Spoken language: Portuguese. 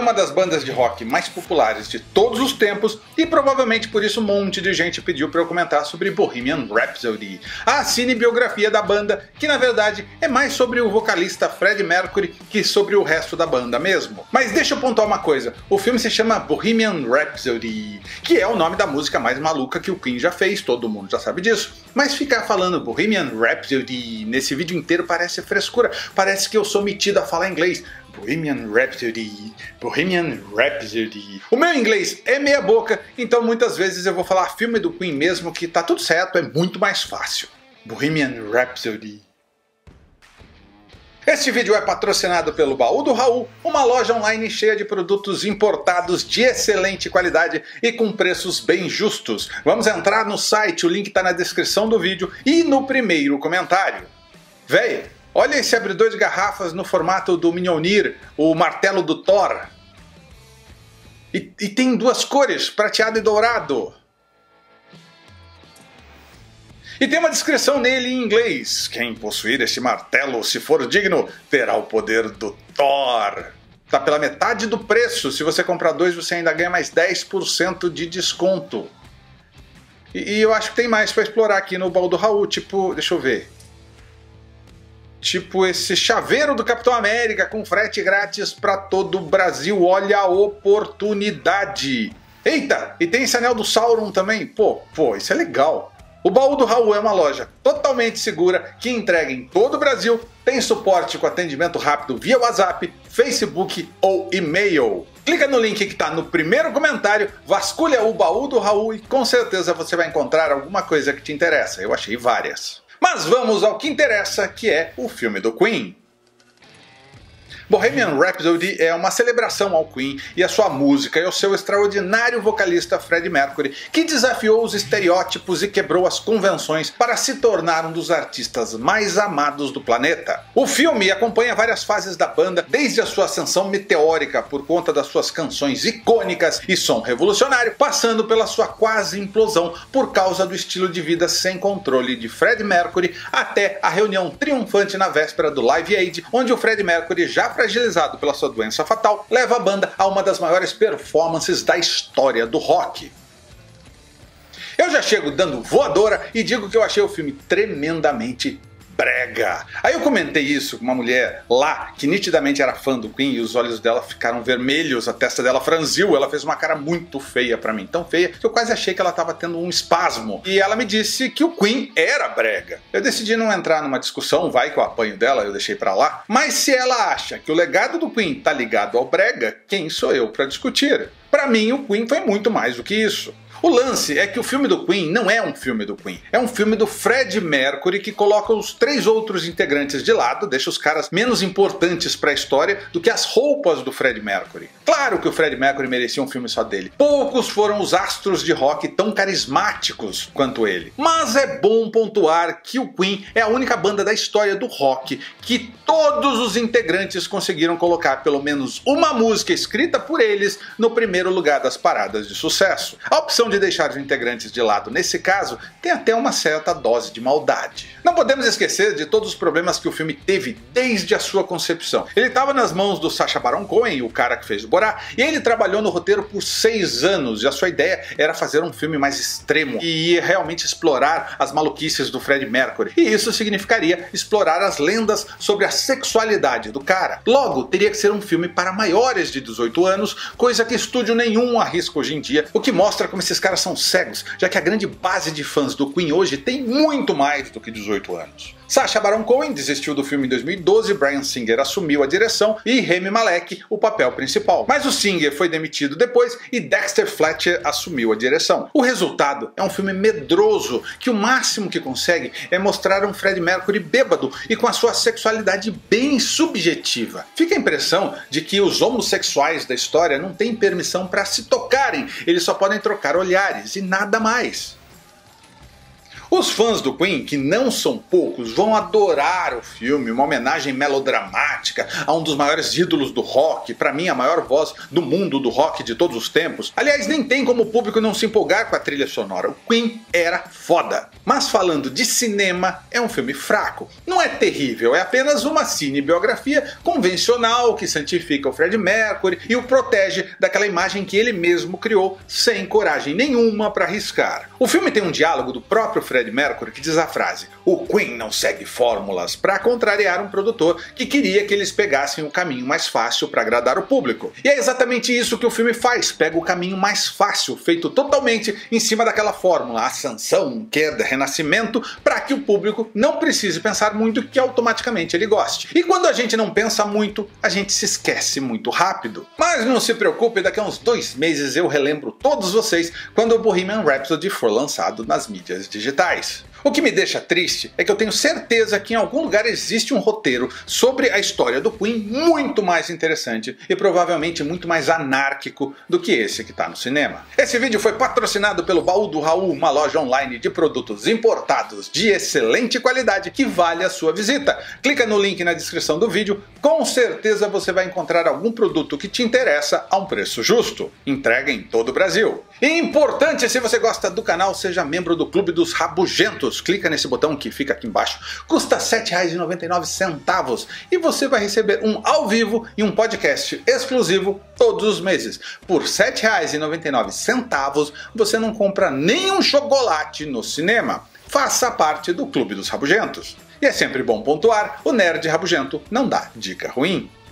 uma das bandas de rock mais populares de todos os tempos e provavelmente por isso um monte de gente pediu para eu comentar sobre Bohemian Rhapsody, a cinebiografia da banda, que na verdade é mais sobre o vocalista Freddie Mercury que sobre o resto da banda mesmo. Mas deixa eu pontuar uma coisa, o filme se chama Bohemian Rhapsody, que é o nome da música mais maluca que o Queen já fez, todo mundo já sabe disso, mas ficar falando Bohemian Rhapsody nesse vídeo inteiro parece frescura, parece que eu sou metido a falar inglês. Bohemian Rhapsody, Bohemian Rhapsody. O meu inglês é meia boca, então muitas vezes eu vou falar filme do Queen mesmo, que tá tudo certo, é muito mais fácil. Bohemian Rhapsody. Este vídeo é patrocinado pelo Baú do Raul, uma loja online cheia de produtos importados de excelente qualidade e com preços bem justos. Vamos entrar no site, o link tá na descrição do vídeo e no primeiro comentário. Véi, olha esse abridor de garrafas no formato do Mjolnir, o martelo do Thor. E tem duas cores, prateado e dourado. E tem uma descrição nele em inglês. Quem possuir este martelo, se for digno, terá o poder do Thor. Tá pela metade do preço. Se você comprar dois, você ainda ganha mais 10% de desconto. E eu acho que tem mais para explorar aqui no Baú do Raul. Tipo, deixa eu ver. Tipo esse chaveiro do Capitão América com frete grátis para todo o Brasil. Olha a oportunidade. Eita, e tem esse anel do Sauron também. Pô, isso é legal. O Baú do Raul é uma loja totalmente segura que entrega em todo o Brasil, tem suporte com atendimento rápido via WhatsApp, Facebook ou e-mail. Clica no link que está no primeiro comentário, vasculha o Baú do Raul e com certeza você vai encontrar alguma coisa que te interessa. Eu achei várias. Mas vamos ao que interessa, que é o filme do Queen. Bohemian Rhapsody é uma celebração ao Queen e à sua música e ao seu extraordinário vocalista Freddie Mercury, que desafiou os estereótipos e quebrou as convenções para se tornar um dos artistas mais amados do planeta. O filme acompanha várias fases da banda, desde a sua ascensão meteórica por conta das suas canções icônicas e som revolucionário, passando pela sua quase implosão por causa do estilo de vida sem controle de Freddie Mercury, até a reunião triunfante na véspera do Live Aid, onde o Freddie Mercury, já fragilizado pela sua doença fatal, leva a banda a uma das maiores performances da história do rock. Eu já chego dando voadora e digo que eu achei o filme tremendamente brega. Aí eu comentei isso com uma mulher lá que nitidamente era fã do Queen e os olhos dela ficaram vermelhos, a testa dela franziu, ela fez uma cara muito feia pra mim, tão feia que eu quase achei que ela tava tendo um espasmo. E ela me disse que o Queen era brega. Eu decidi não entrar numa discussão, vai que eu apanho dela, eu deixei pra lá. Mas se ela acha que o legado do Queen tá ligado ao brega, quem sou eu pra discutir? Pra mim o Queen foi muito mais do que isso. O lance é que o filme do Queen não é um filme do Queen, é um filme do Freddie Mercury que coloca os três outros integrantes de lado, deixa os caras menos importantes para a história do que as roupas do Freddie Mercury. Claro que o Freddie Mercury merecia um filme só dele, poucos foram os astros de rock tão carismáticos quanto ele. Mas é bom pontuar que o Queen é a única banda da história do rock que todos os integrantes conseguiram colocar pelo menos uma música escrita por eles no primeiro lugar das paradas de sucesso. A opção de deixar os integrantes de lado nesse caso tem até uma certa dose de maldade. Não podemos esquecer de todos os problemas que o filme teve desde a sua concepção. Ele estava nas mãos do Sacha Baron Cohen, o cara que fez o Borá, e ele trabalhou no roteiro por 6 anos e a sua ideia era fazer um filme mais extremo e realmente explorar as maluquices do Freddie Mercury. E isso significaria explorar as lendas sobre a sexualidade do cara. Logo, teria que ser um filme para maiores de 18 anos, coisa que estúdio nenhum arrisca hoje em dia, o que mostra como esses caras são cegos, já que a grande base de fãs do Queen hoje tem muito mais do que 18 anos. Sacha Baron Cohen desistiu do filme em 2012, Bryan Singer assumiu a direção e Rami Malek o papel principal. Mas o Singer foi demitido depois e Dexter Fletcher assumiu a direção. O resultado é um filme medroso, que o máximo que consegue é mostrar um Freddie Mercury bêbado e com a sua sexualidade bem subjetiva. Fica a impressão de que os homossexuais da história não têm permissão para se tocarem, eles só podem trocar olhares e nada mais. Os fãs do Queen, que não são poucos, vão adorar o filme, uma homenagem melodramática a um dos maiores ídolos do rock, pra mim a maior voz do mundo do rock de todos os tempos. Aliás, nem tem como o público não se empolgar com a trilha sonora, o Queen era foda. Mas falando de cinema, é um filme fraco. Não é terrível, é apenas uma cinebiografia convencional que santifica o Freddie Mercury e o protege daquela imagem que ele mesmo criou sem coragem nenhuma pra arriscar. O filme tem um diálogo do próprio Freddie Mercury que diz a frase: "O Queen não segue fórmulas", para contrariar um produtor que queria que eles pegassem o caminho mais fácil para agradar o público. E é exatamente isso que o filme faz, pega o caminho mais fácil, feito totalmente em cima daquela fórmula, ascensão, queda, renascimento, para que o público não precise pensar muito que automaticamente ele goste. E quando a gente não pensa muito, a gente se esquece muito rápido. Mas não se preocupe, daqui a uns 2 meses eu relembro todos vocês quando o Bohemian Rhapsody for lançado nas mídias digitais. O que me deixa triste é que eu tenho certeza que em algum lugar existe um roteiro sobre a história do Queen muito mais interessante e provavelmente muito mais anárquico do que esse que está no cinema. Esse vídeo foi patrocinado pelo Baú do Raul, uma loja online de produtos importados de excelente qualidade que vale a sua visita. Clica no link na descrição do vídeo, com certeza você vai encontrar algum produto que te interessa a um preço justo. Entrega em todo o Brasil. E importante, se você gosta do canal, seja membro do Clube dos Rabugentos. Clica nesse botão que fica aqui embaixo, custa R$ 7,99 e você vai receber um ao vivo e um podcast exclusivo todos os meses. Por R$ 7,99 você não compra nenhum chocolate no cinema. Faça parte do Clube dos Rabugentos. E é sempre bom pontuar, o nerd rabugento não dá dica ruim.